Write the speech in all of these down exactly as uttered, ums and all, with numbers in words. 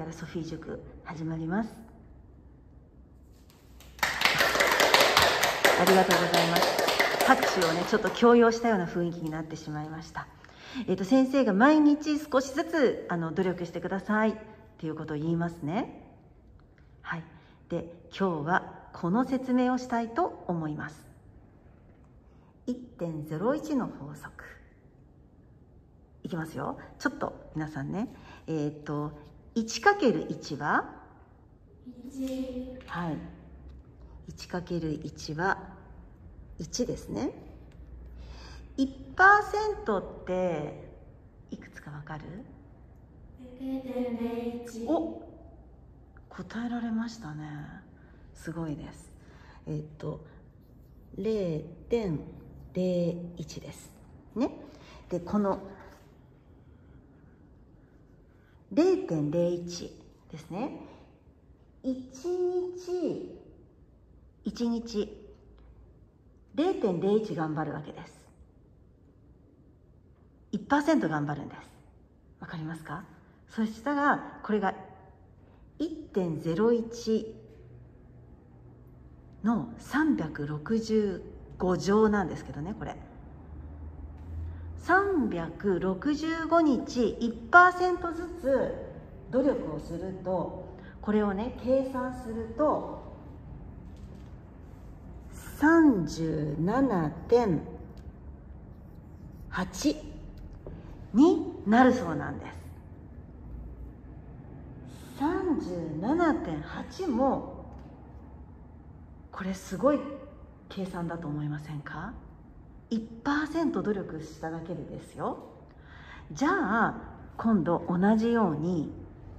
からソフィー塾始まります。ありがとうございます。拍手をねちょっと強要したような雰囲気になってしまいました。えっと先生が毎日少しずつあの努力してくださいっていうことを言いますね。はい。で今日はこの説明をしたいと思います。いってんゼロいち の法則いきますよ。ちょっと皆さんね、えっと いちかけるいち はいち、はい、いちかけるいち はいちですね。 いちパーセント っていくつかわかる？ れいてんれいいち。お、答えられましたね。すごいです。えっと れいてんれいいち ですね。でこの れいてんれいいち ですね。いちにちいちにち れいてんれいいち 頑張るわけです。いちパーセント 頑張るんです。わかりますか？そしたらこれが いってんゼロいち のさんびゃくろくじゅうごじょうなんですけどね。これさんびゃくろくじゅうごにち いちパーセント ずつ努力をすると、これをね計算すると さんじゅうななてんはち になるそうなんです。さんじゅうななてんはち もこれすごい計算だと思いませんか？ いちパーセント 努力しただけでですよ。じゃあ今度同じように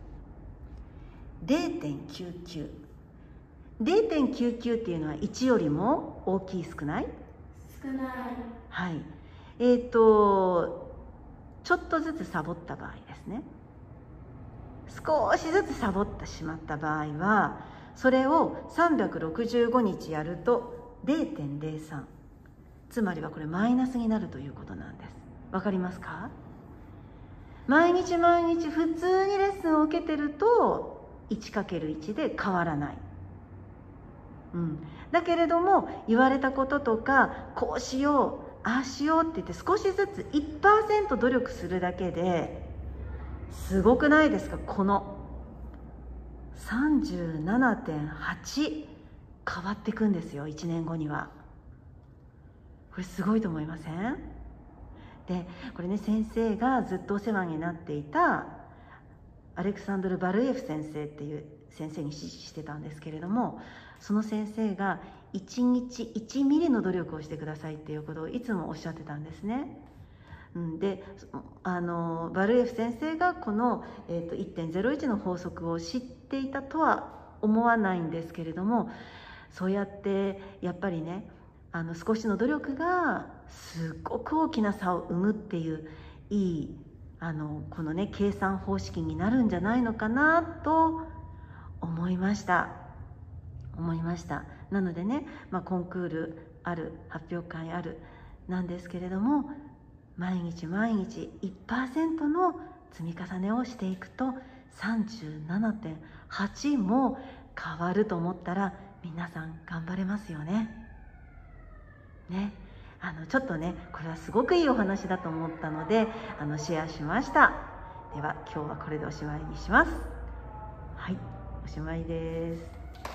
れいてんきゅうきゅう れいてんきゅうきゅう っていうのはいちよりも大きい少ない？ 少ない。 はい。えっとちょっとずつサボった場合ですね。少しずつサボってしまった場合は、それをさんびゃくろくじゅうごにちやると れいてんれいさん、 つまりはこれマイナスになるということなんです。わかりますか？毎日毎日普通にレッスンを受けてると いちかけるいち で変わらない、うん、だけれども言われたこととかこうしようああしようって言って少しずつ いちパーセント 努力するだけですごくないですか？この さんじゅうななてんはち 変わっていくんですよ。いちねんごには。これすごいと思いません？でこれね先生がずっとお世話になっていたアレクサンドル・バルエフ先生っていう先生に師事してたんですけれども、その先生がいちにちいちミリの努力をしてくださいっていうことをいつもおっしゃってたんですね。であのバルエフ先生がこの、えーと、いってんゼロいち の法則を知っていたとは思わないんですけれども、そうやってやっぱりねあの少しの努力がすごく大きな差を生むっていういいあのこのね計算方式になるんじゃないのかなと思いました思いましたなのでね、まあ、コンクールある発表会あるなんですけれども、毎日毎日 いちパーセント の積み重ねをしていくと さんじゅうななてんはち も変わると思ったら皆さん頑張れますよね。ね、あのちょっとねこれはすごくいいお話だと思ったのであのシェアしました。では今日はこれでおしまいにします。はい、おしまいです。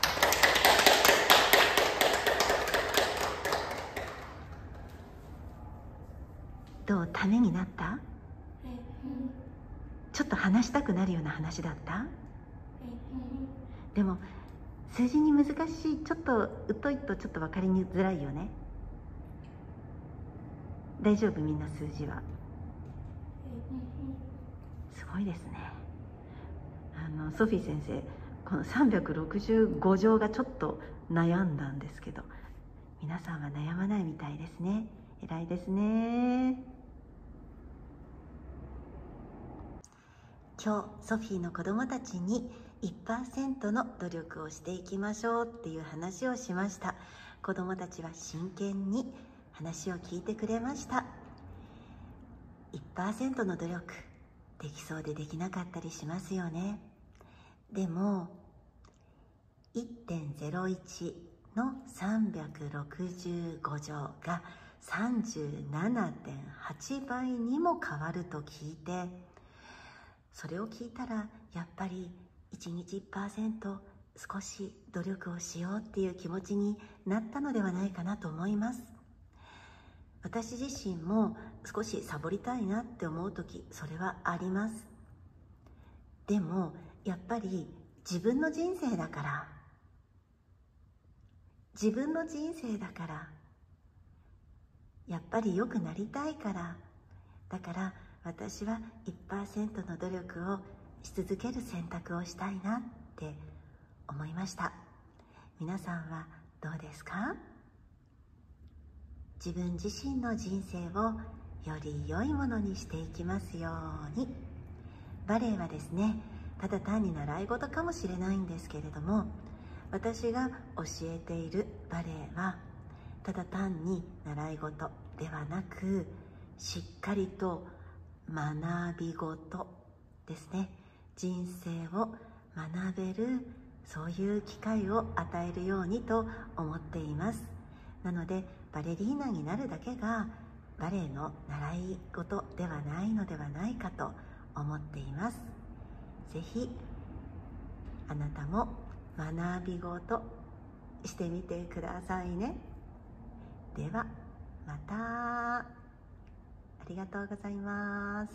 どう、ためになった？ちょっと話したくなるような話だった？でも数字に難しい、ちょっと疎いとちょっと分かりづらいよね。大丈夫？みんな数字はすごいですね。あのソフィー先生このさんびゃくろくじゅうごじょうがちょっと悩んだんですけど、皆さんは悩まないみたいですね。偉いですね。今日ソフィーの子どもたちに いちパーセント の努力をしていきましょうっていう話をしました。子どもたちは真剣に話を聞いてくれました。 いちパーセント の努力できそうでできなかったりしますよね。 でも いってんゼロいち のさんびゃくろくじゅうご乗が さんじゅうななてんはち 倍にも変わると聞いて、それを聞いたらやっぱりいちにち いちパーセント 少し努力をしようっていう気持ちになったのではないかなと思います。私自身も少しサボりたいなって思う時、それはあります。でもやっぱり自分の人生だから自分の人生だからやっぱり良くなりたいから、だから私は いちパーセント の努力をし続ける選択をしたいなって思いました。皆さんはどうですか？自分自身の人生をより良いものにしていきますように。バレエはですね、ただ単に習い事かもしれないんですけれども、私が教えているバレエはただ単に習い事ではなく、しっかりと学び事ですね。人生を学べる、そういう機会を与えるようにと思っています。なのでバレリーナになるだけがバレエの習い事ではないのではないかと思っています。ぜひあなたも学び事してみてくださいね。ではまた。ありがとうございます。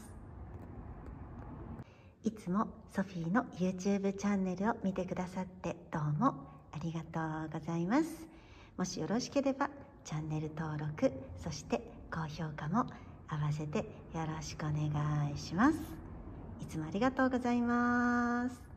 いつもソフィーの YouTube チャンネルを見てくださってどうもありがとうございます。もしよろしければチャンネル登録、そして高評価も合わせてよろしくお願いします。いつもありがとうございます。